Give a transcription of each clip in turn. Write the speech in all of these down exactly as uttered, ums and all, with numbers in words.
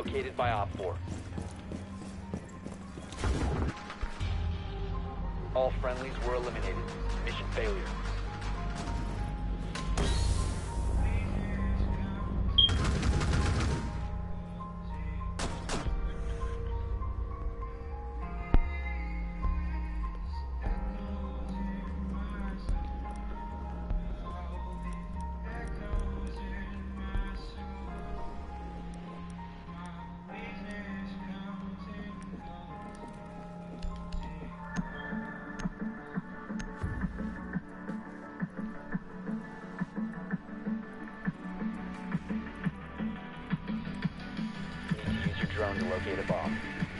located by Op four. All friendlies were eliminated. Mission failure. Drone to locate a bomb.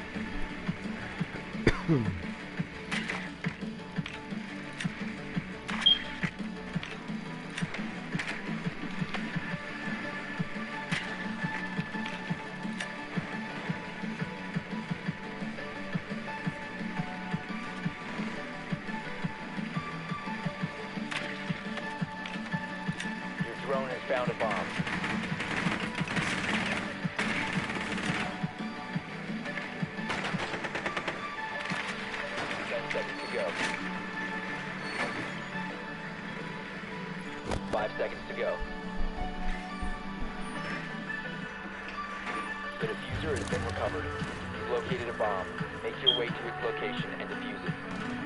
Your drone has found a bomb. Five seconds to go. The diffuser has been recovered. You've located a bomb. Make your way to its location and defuse it.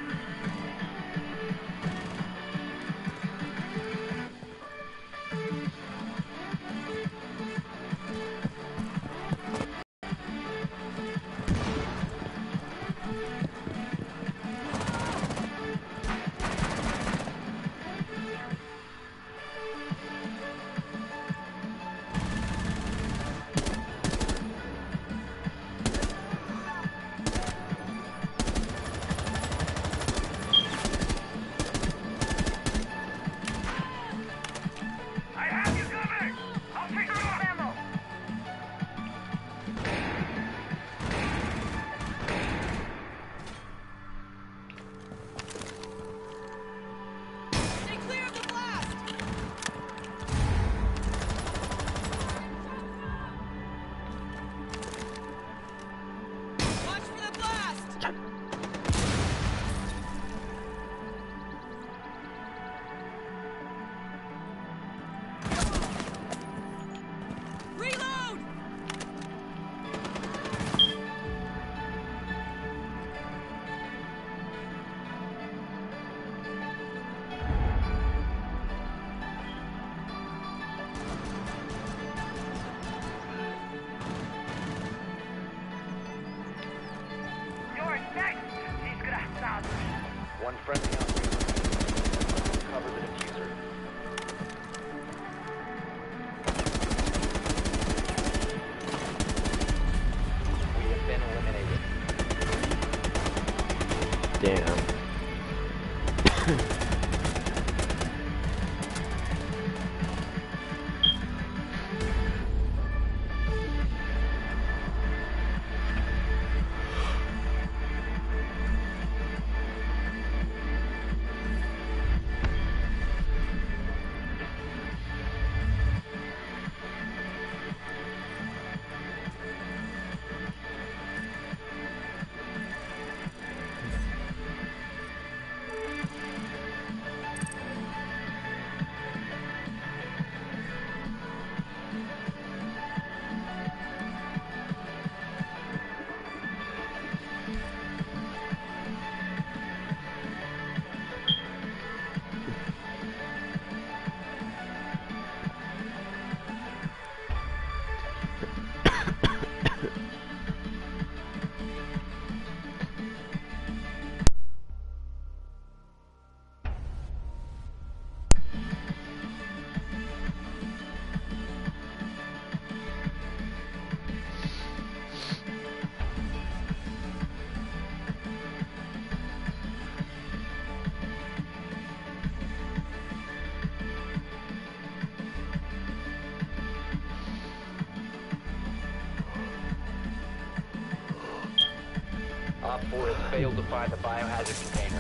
One friendly operator. Cover the diffuser. We have been eliminated. Damn. Op four has failed to find the biohazard container.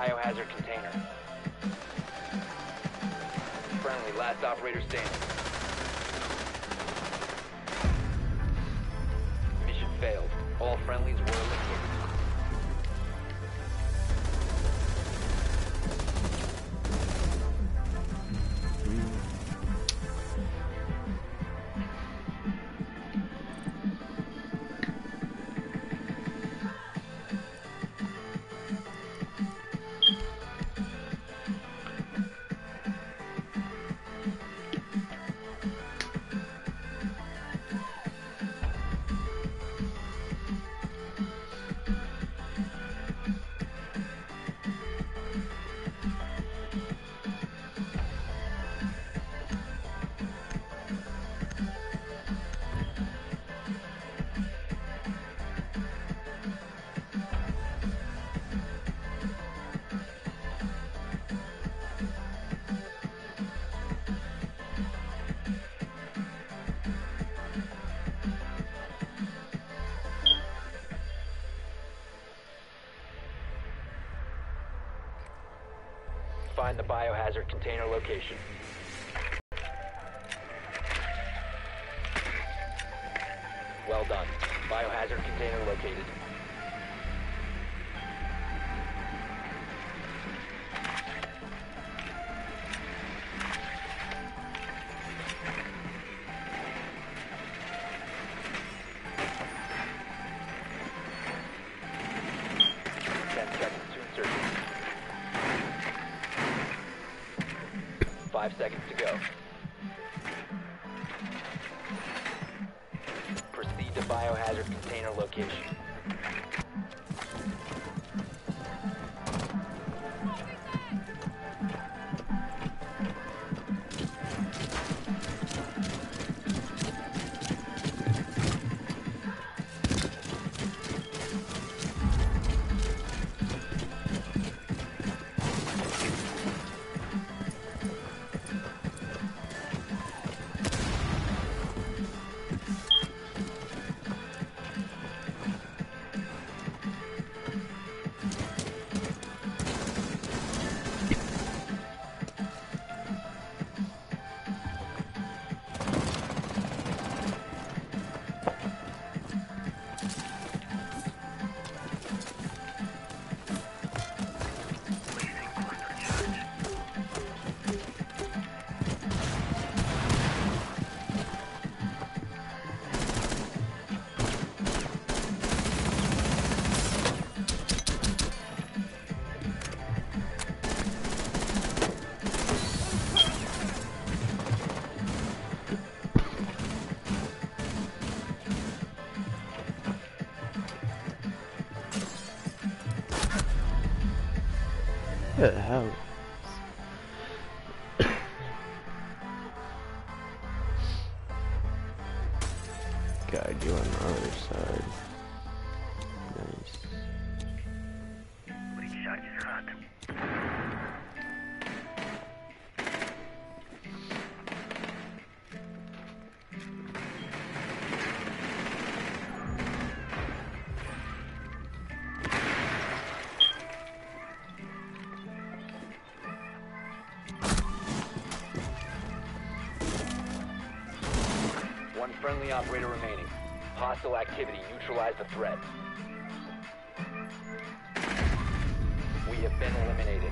biohazard container. Friendly, last operator standing. Mission failed. All friendlies were eliminated. Find the biohazard container location. Well done. Biohazard container located. Ten seconds to insert. Five seconds to go. Proceed to biohazard container location. What the hell? Guide you on the other side. Nice. One friendly operator remaining. Hostile activity. Neutralize the threat. We have been eliminated.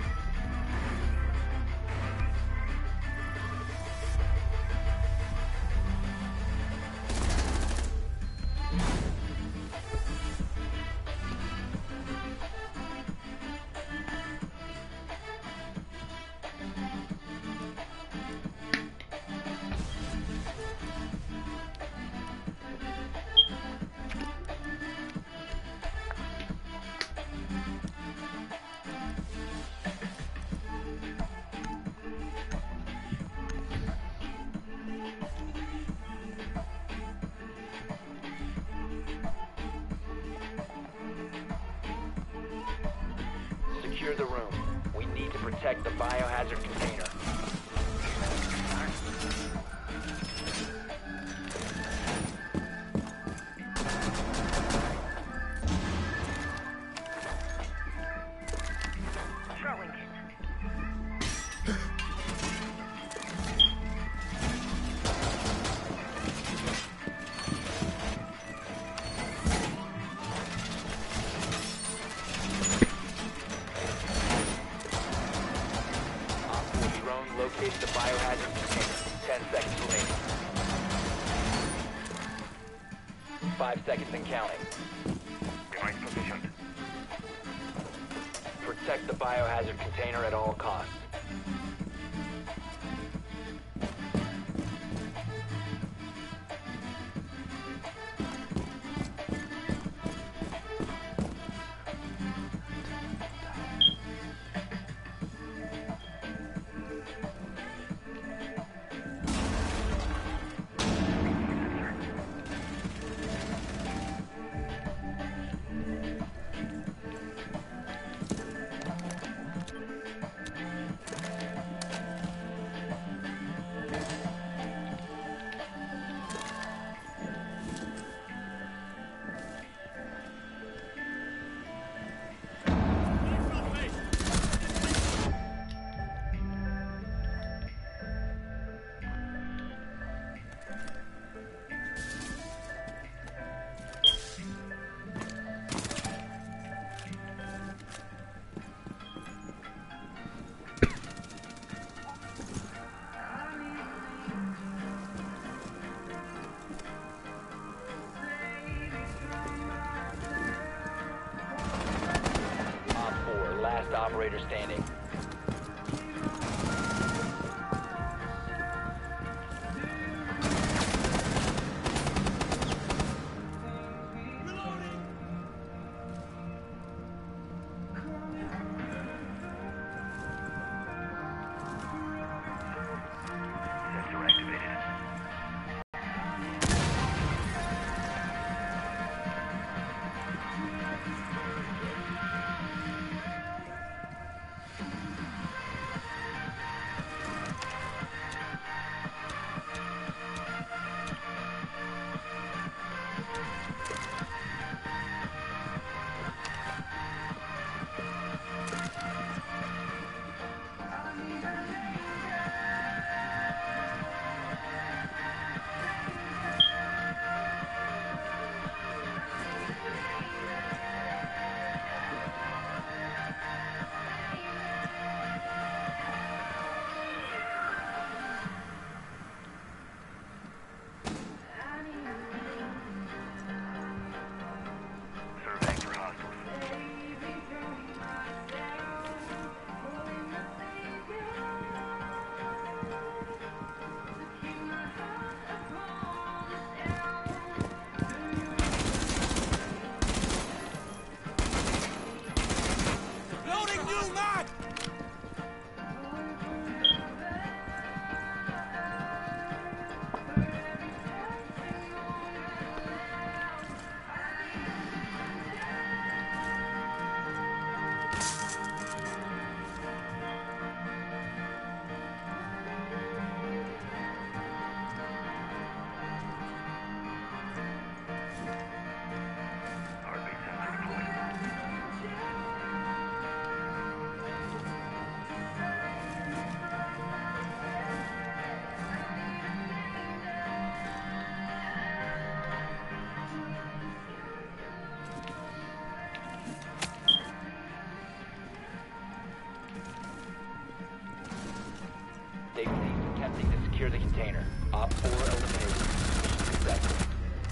Secure the room. We need to protect the biohazard container. located the biohazard container. Ten seconds remaining. Five seconds and counting. Device positioned. Protect the biohazard container at all costs. Last operator standing. Sensor activated. Surveying for hostiles. Loading new mag! Heartbeat sensor deployed. Stay safe, attempting to secure the container. Op four eliminated. Mission successful.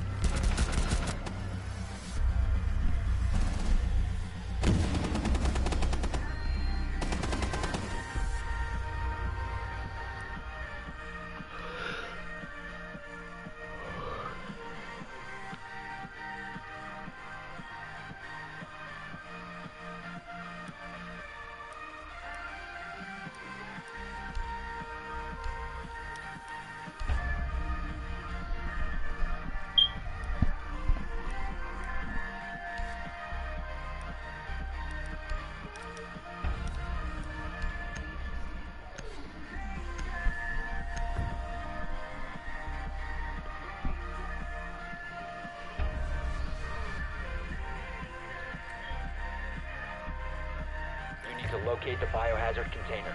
You need to locate the biohazard container.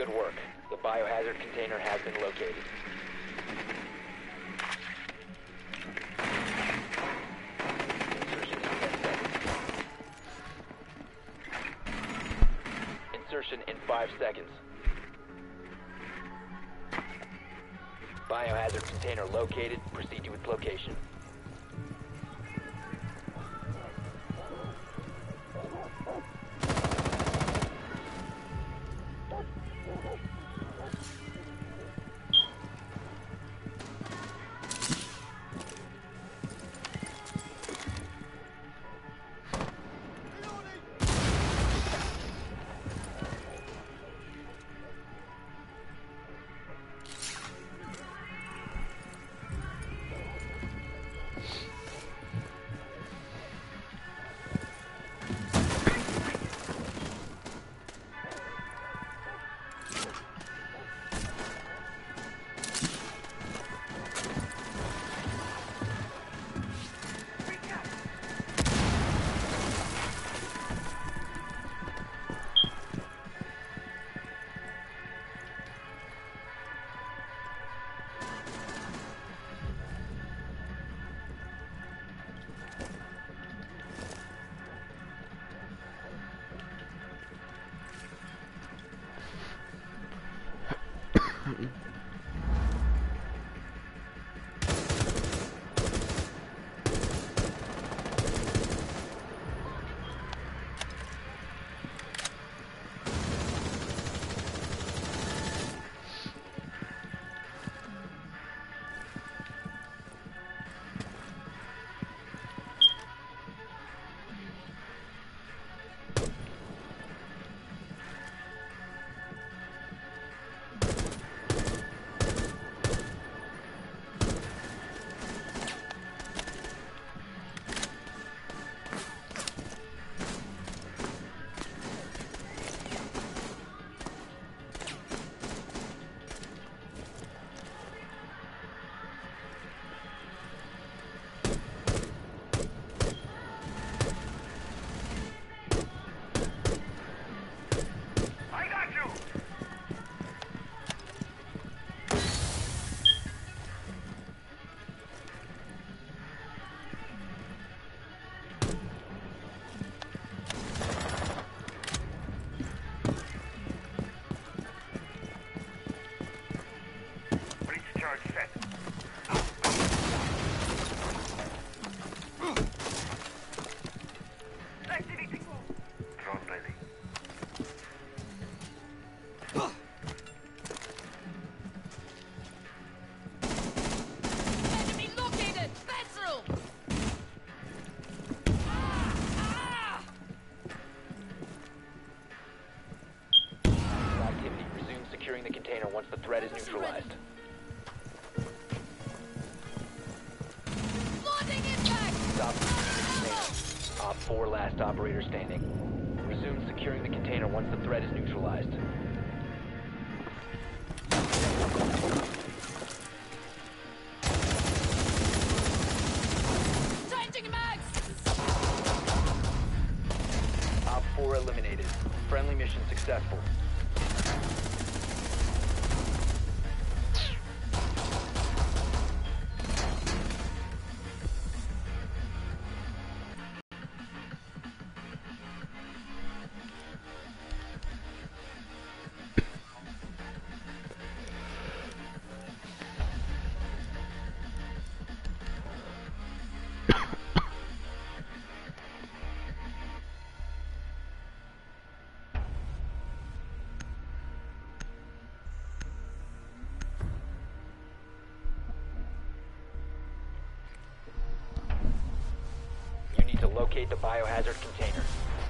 Good work. The biohazard container has been located. Insertion in ten seconds. Insertion in five seconds. Biohazard container located. Proceed to its location. Once the threat is neutralized. Stop the Op four last operator standing. Resume securing the container once the threat is neutralized. Changing mags! Op four eliminated. Friendly mission successful. To locate the biohazard container.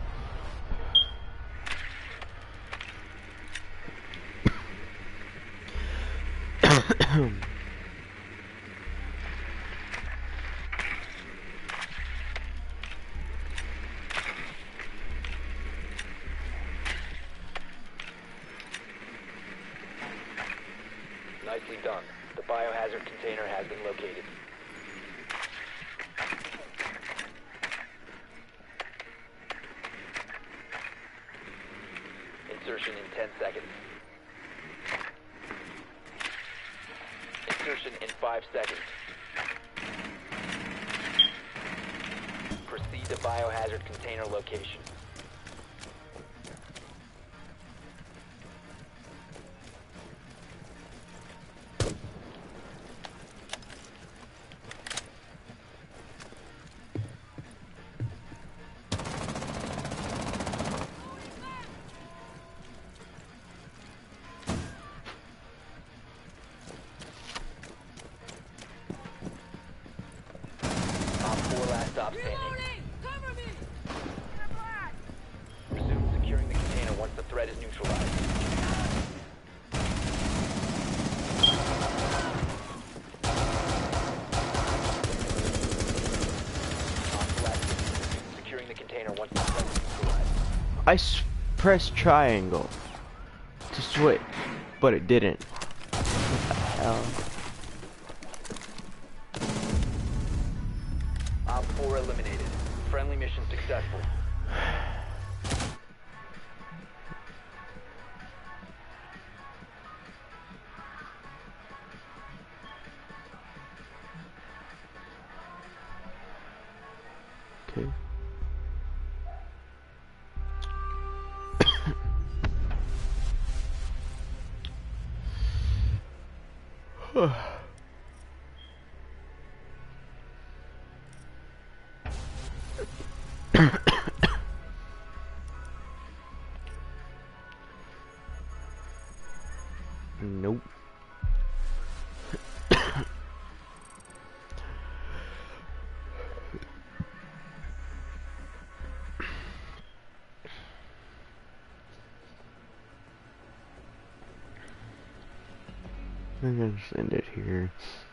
Nicely done. The biohazard container has been located. Insertion in ten seconds. seconds. Proceed to biohazard container location. Op four last stop standing. Cover me! Resume securing the container once the threat is neutralized. Op last. Resume securing the container once the threat is neutralized. I s pressed triangle to switch, but it didn't. What the hell? Op four eliminated. Friendly mission successful. Okay. Nope. I'm gonna send it here.